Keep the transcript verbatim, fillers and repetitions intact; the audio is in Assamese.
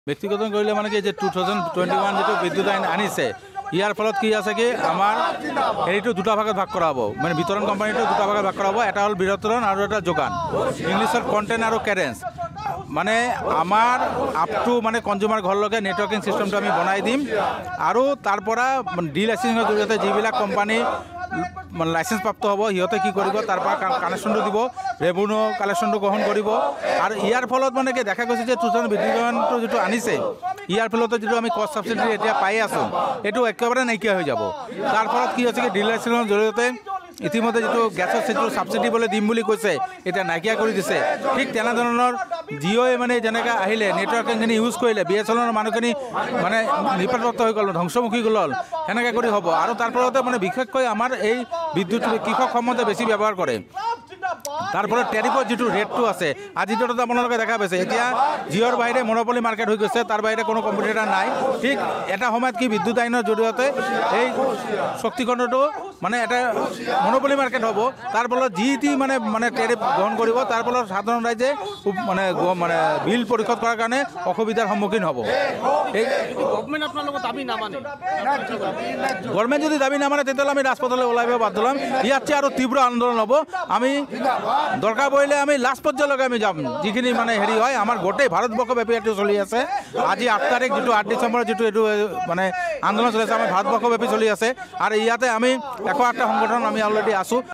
ব্যক্তিগত কৰিলে মানে কি যে টু থাউজেণ্ড টুৱেণ্টি ওৱান যিটো বিদ্যুৎ আইন আনিছে ইয়াৰ ফলত কি আছে কি আমাৰ হেৰিটো দুটা ভাগত ভাগ কৰা হ'ব মানে বিতৰণ কোম্পানীটো দুটা ভাগত ভাগ কৰা হ'ব এটা হ'ল বিতৰণ আৰু এটা যোগান ইংলিছত কণ্টেণ্ট আৰু কেৰেঞ্চ মানে আমাৰ আপ টু মানে কনজিউমাৰ ঘৰলৈকে নেটৱৰ্কিং চিষ্টেমটো আমি বনাই দিম আৰু তাৰ পৰা ডি লাইচেন্সৰ জৰিয়তে যিবিলাক কোম্পানী মানে লাইচেন্স প্ৰাপ্ত হ'ব সিহঁতে কি কৰিব তাৰ পৰা কানেকশ্যনটো দিব ৰেভিনিউ কালেকশ্যনটো গ্ৰহণ কৰিব আৰু ইয়াৰ ফলত মানে কি দেখা গৈছে যে টুজন বিদ্যুৎটো যিটো আনিছে ইয়াৰ ফলত যিটো আমি কষ্ট ছাবচিডি এতিয়া পাই আছোঁ এইটো একেবাৰে নাইকিয়া হৈ যাব তাৰ ফলত কি হৈছে কি ডি লাইচেন্সৰ জৰিয়তে ইতিমধ্যে যিটো গেছৰ যিটো ছাবচিডি বোলে দিম বুলি কৈছে এতিয়া নাইকিয়া কৰি দিছে ঠিক তেনেধৰণৰ জিঅ'য়ে মানে যেনেকৈ আহিলে নেটৱৰ্কিংখিনি ইউজ কৰিলে বি এছ এলৰ মানুহখিনি মানে নিপাতপ্ৰাপ্ত হৈ গ'ল ধ্বংসমুখী গ'ল সেনেকৈ কৰি হ'ব আৰু তাৰ ফলতে মানে বিশেষকৈ আমাৰ এই বিদ্যুৎ কৃষক সম্বন্ধে বেছি ব্যৱহাৰ কৰে তাৰ ফলত টেৰিফৰ যিটো ৰেটটো আছে আজি ডেটত আপোনালোকে দেখা পাইছে এতিয়া জিঅ'ৰ বাহিৰে মনোপলি মাৰ্কেট হৈ গৈছে তাৰ বাহিৰে কোনো কম্পিটিটাৰ নাই ঠিক এটা সময়ত কি বিদ্যুৎ আইনৰ জৰিয়তে এই শক্তিখণ্ডটো মানে এটা মনোপলি মাৰ্কেট হ'ব তাৰ ফলত যি টি মানে মানে টেৰিফ গ্ৰহণ কৰিব তাৰ ফলত সাধাৰণ ৰাইজে মানে মানে বিল পৰিশোধ কৰাৰ কাৰণে অসুবিধাৰ সন্মুখীন হ'ব এই গভৰ্ণমেণ্ট আপোনালোকৰ দাবী নামানে গভৰ্ণমেণ্ট যদি দাবী নামানে তেতিয়াহ'লে আমি ৰাজপথলৈ ওলাই আহিব বাধ্য হ'ম ইয়াতকৈ আৰু তীব্ৰ আন্দোলন হ'ব আমি দৰকাৰ পৰিলে আমি লাষ্ট পৰ্যায়লৈকে আমি যাম যিখিনি মানে হেৰি হয় আমাৰ গোটেই ভাৰতবৰ্ষব্যাপী এইটো চলি আছে আজি আঠ তাৰিখ যিটো আঠ ডিচেম্বৰ যিটো এইটো মানে আন্দোলন চলি আছে আমাৰ ভাৰতবৰ্ষব্যাপী চলি আছে আৰু ইয়াতে আমি এশ আঠটা সংগঠন আমি অলৰেডি আছোঁ